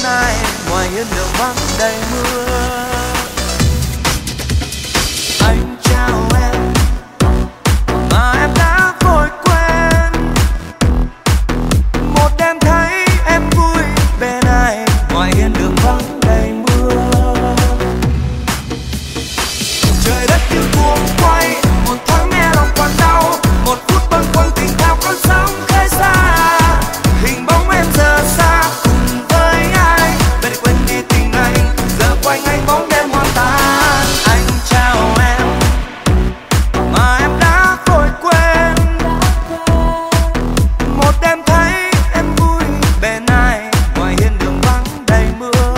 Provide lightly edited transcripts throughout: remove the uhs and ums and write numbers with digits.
ai, ngoài hiên đường vắng đầy mưa. Anh chào em mà em đã vội quên, một đêm thấy em vui bên ai, ngoài hiên đường vắng đầy mưa. Trời đất như cuồng quay, một thoáng nghe lòng còn đau, một phút bâng khuâng tình theo con sóng khơi xa. Hình bóng em giờ xa cùng với ai, bên quên đi tình anh, giờ quanh anh bóng đêm hoang tàn. Anh chào em mà em đã vội quên, một đêm thấy em vui bên ai, ngoài hiên đường vắng đầy mưa.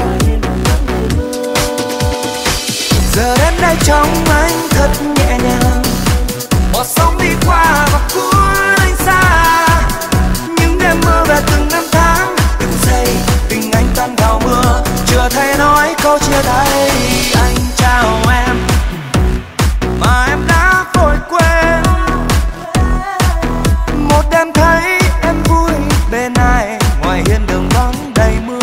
Giờ đến đây trong anh thật nhẹ nhàng, một sóng đi qua và cuốn anh xa. Những đêm mơ về từng năm tháng, từng giây tình anh tan vào mưa, chưa thấy nói câu chia tay. Anh chào em mà em đã vội quên, một đêm thấy em vui bên ai, ngoài hiên đường vắng đầy mưa.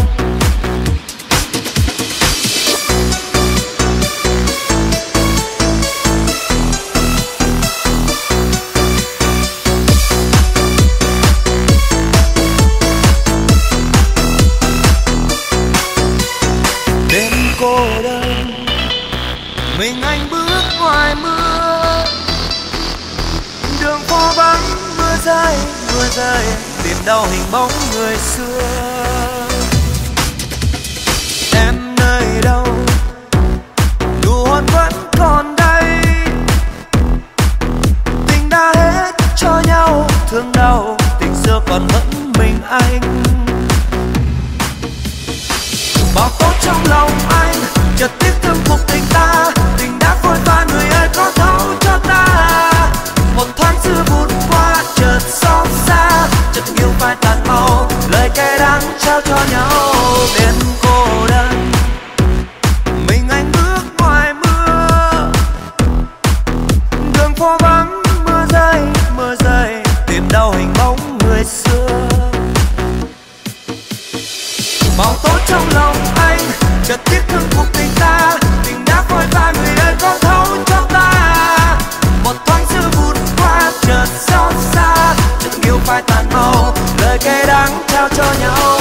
Đêm cô đơn mình anh bước ngoài mưa, đường phố vắng mưa rơi tìm đâu hình bóng người xưa. Em nơi đâu nụ hôn vẫn còn đây, tình đã hết cho nhau thương đau, tình xưa còn vẫn mình anh. Bao tốt trong lòng anh chợt tiếc thương cuộc tình ta, tình đã phôi pha người ơi có thấu cho ta. Một thoáng xưa vụt qua chợt xót xa, chợt yêu phai tàn màu, lời cay đắng trao cho nhau. Đêm cô đơn mình anh bước ngoài mưa, đường phố vắng mưa rơi tìm đâu hình bóng người xưa. Bao tốt trong lòng anh chợt tiếc thương cuộc tình ta, tình đã phôi pha người ơi có thấu cho ta. Một thoáng xưa vụt qua chợt xót xa, chợt yêu phai tàn màu, lời cay đắng trao cho nhau.